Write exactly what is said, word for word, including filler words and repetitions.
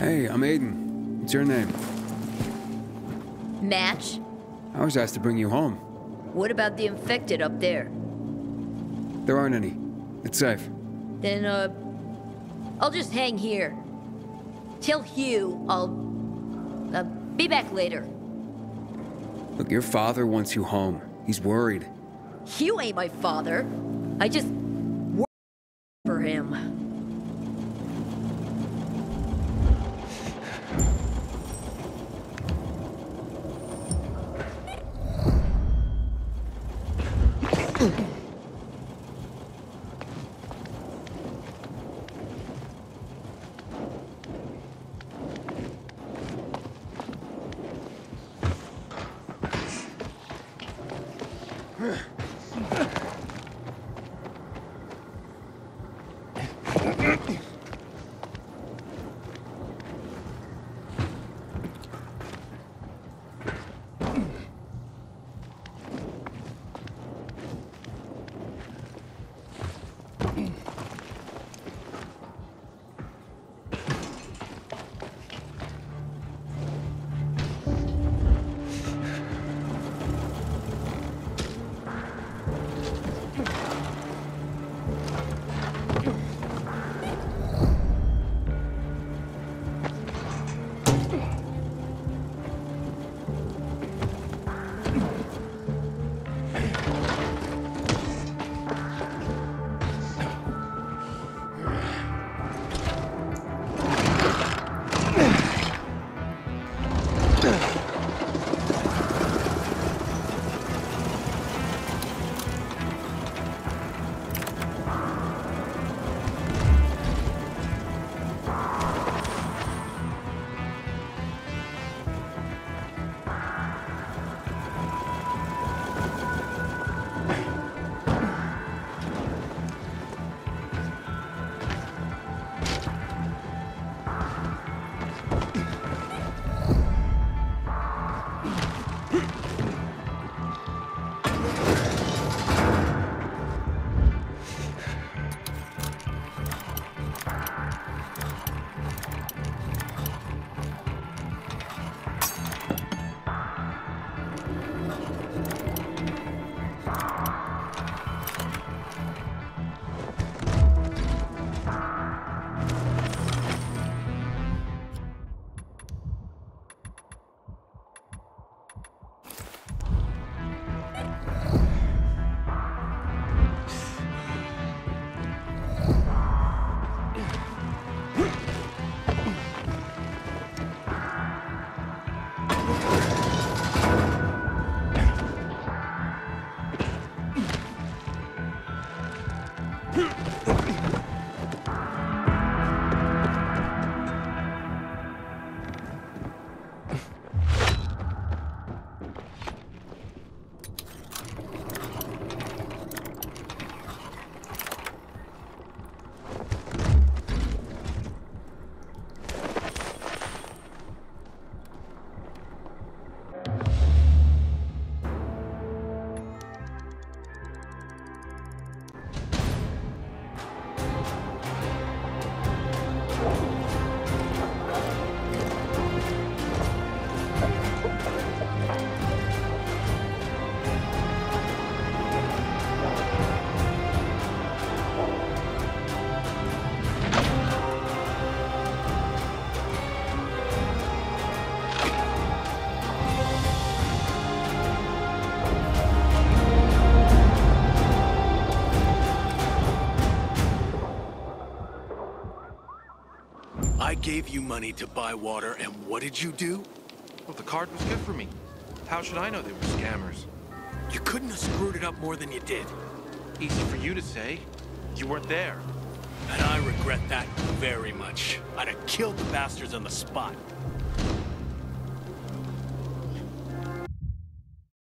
Hey, I'm Aiden. What's your name? Match? I was asked to bring you home. What about the infected up there? There aren't any. It's safe. Then, uh... I'll just hang here. Tell Hugh I'll... Uh, be back later. Look, your father wants you home. He's worried. Hugh ain't my father. I just... work for him. I gave you money to buy water, and what did you do? Well, the card was good for me. How should I know they were scammers? You couldn't have screwed it up more than you did. Easy for you to say. You weren't there. And I regret that very much. I'd have killed the bastards on the spot.